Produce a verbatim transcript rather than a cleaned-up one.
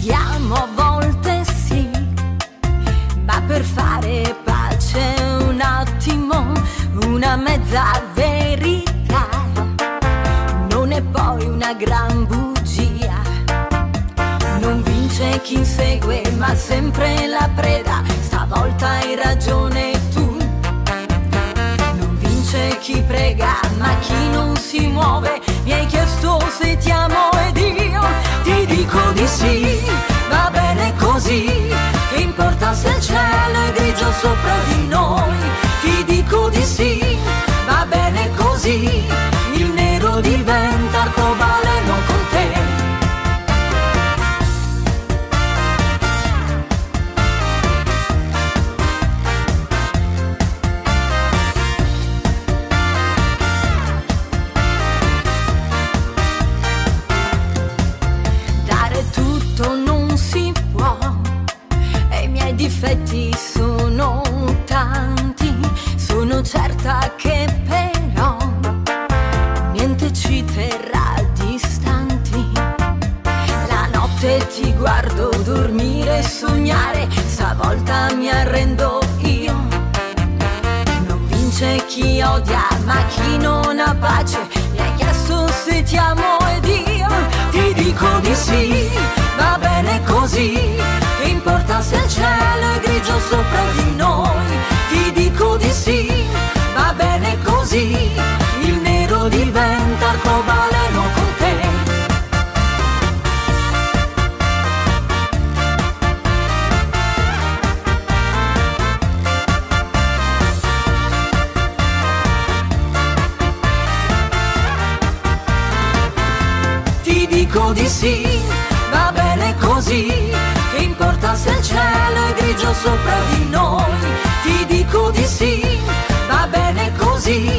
litighiamo a volte sì, ma per fare pace un attimo, una mezza verità non è poi una gran bugia. Non vince chi insegue ma sempre la preda, stavolta hai ragione tu. Non vince chi prega ma chi non si muove. Mi hai chiesto se ti amo ed io ti dico di sì, va bene così. Che importa se il cielo è grigio sopra di noi? Ti dico di sì, va bene così. Il nero diventa arcobaleno con te. Difetti sono tanti, sono certa che però niente ci terrà distanti. La notte ti guardo dormire e sognare, stavolta mi arrendo io. Non vince chi odia ma chi non ha pace. Mi hai chiesto se ti amo ed io ti dico di sì, va bene così. Che importa se il cielo è grigio sopra di noi? Ti dico di sì, va bene così. Il nero diventa arcobaleno con te. Ti dico di sì, va bene così. Che importa se il cielo è grigio sopra di noi? Ti dico di sì, va bene così.